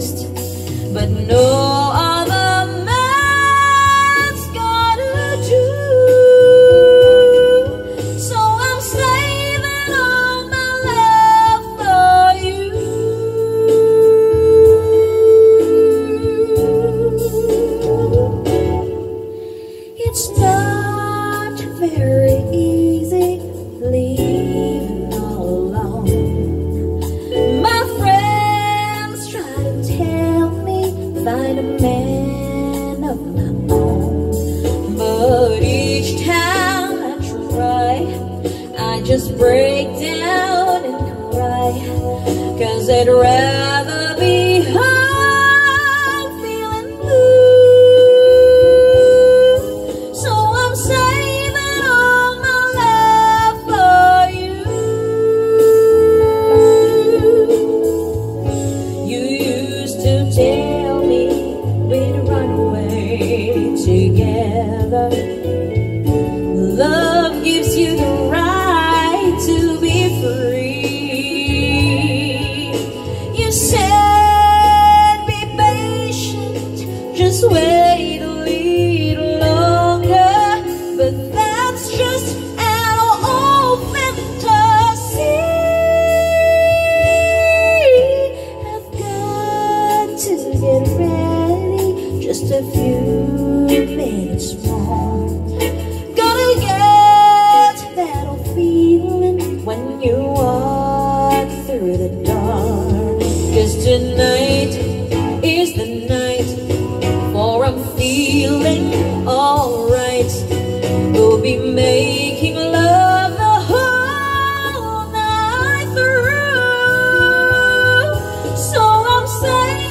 waste, but no other man's gonna do. So I'm saving all my love for you. It's not very easy leaving all alone. My friends try to tell me find a man of my own, but each time I try, I just break down and cry, 'cause I'd rather be home feeling blue. So I'm saving all my love for you. You used to tell me we'd run away together. Love gives you the right to be free. You said be patient, just wait a little longer, but that's just our old fantasy. I've got to get ready, just a few minutes more. Gotta get that old feeling when you walk through the door, 'cause tonight is the night, for I'm feeling alright. We'll be making love the whole night through. So I'm saying